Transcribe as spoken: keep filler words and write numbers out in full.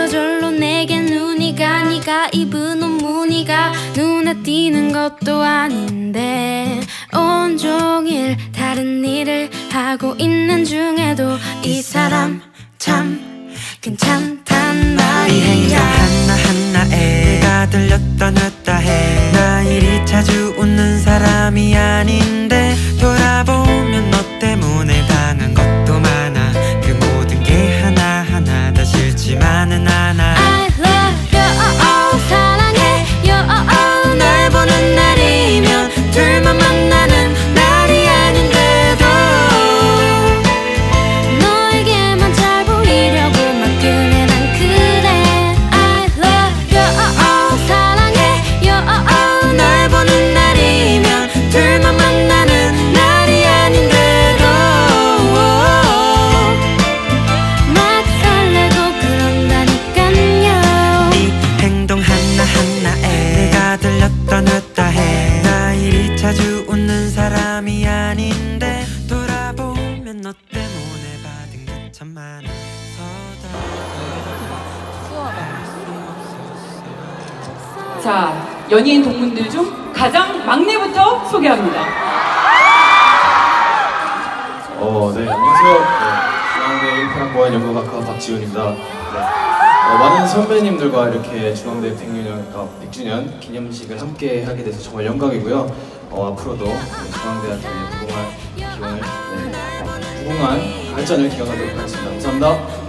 저절로 내게 눈이 가. 네가 입은 옷 무늬가 눈에 띄는 것도 아닌데 온종일 다른 일을 하고 있는 중에도 이 사람 참 괜찮단 말이야. 이 행동 하나하나에 내가 들렸다 놨다 해. 나 이리 자주 웃는 사람이 아닌데 돌아보면 너 때문에 당한 것도 많아. 그 모든 게 하나하나 다 싫지만은 않아. I love you, oh, oh, 사랑해 you, oh, oh. 날 보는 날이면 둘만 만나는 날이 아닌데도 너에게만 잘 보이려고 막 그래 난 그래. I love you, oh, oh, 사랑해 you, oh, oh. 날 보는 날이면 둘만 만나는 날이 아닌데도 막 설레고 그런다니깐요. 이 행동 하나하나에 내가 들렸다 놨다 해. 나 이리 자주 웃는 사람이 아닌데 돌아보면 너 때문에 받은 게 참 많아. 자, 연예인 동문들 중 가장 막내부터 소개합니다. 어, 네, 안녕하세요. 네, 중앙대 일 학번 연극학과 박지훈입니다. 네, 어, 많은 선배님들과 이렇게 중앙대 백 주년, 어, 백 주년 기념식을 함께 하게 돼서 정말 영광이고요. 어, 앞으로도 네, 중앙대학교의 무궁한 기원을, 네, 무궁한 발전을 기원하도록 하겠습니다. 감사합니다.